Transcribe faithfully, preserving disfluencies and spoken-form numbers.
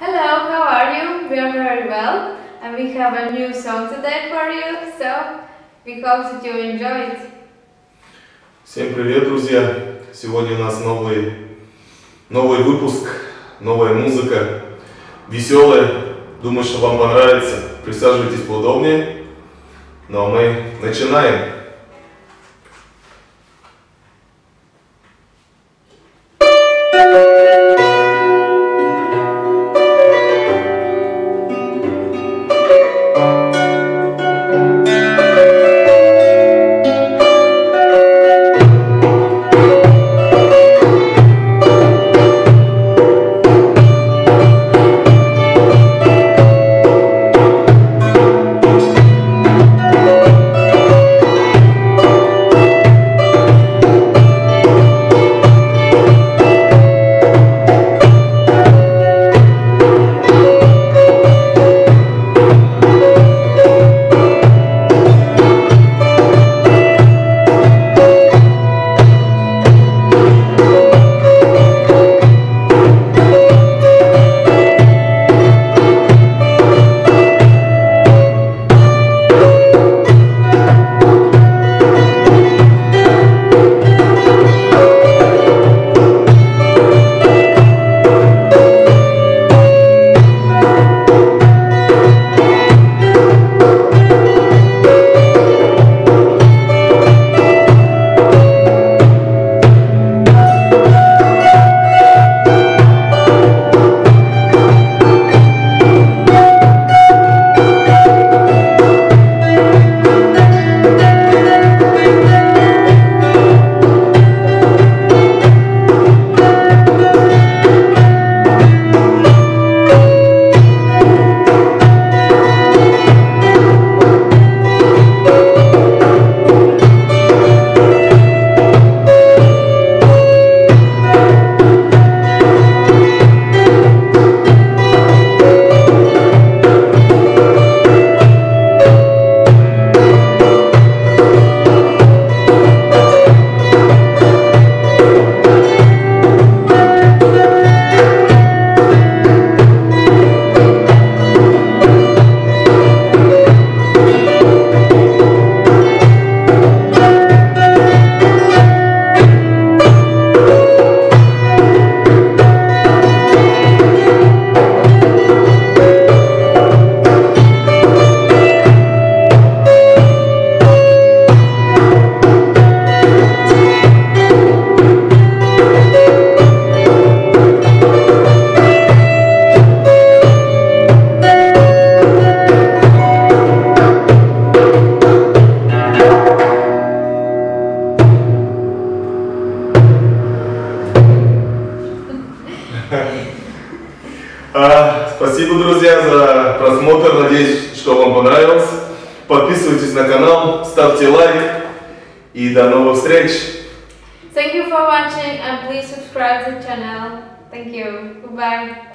Hello, how are you? We are very well, and we have a new song today for you, so we hope that you enjoy it. Всем привет, друзья! Сегодня у нас новый, новый выпуск, новая музыка, веселая. Думаю, что вам понравится. Присаживайтесь поудобнее. Ну а мы начинаем. Спасибо, друзья, за просмотр. Надеюсь, что вам понравилось. Подписывайтесь на канал, ставьте лайк и до новых встреч. Thank you for watching and please subscribe to the channel. Thank you. Goodbye.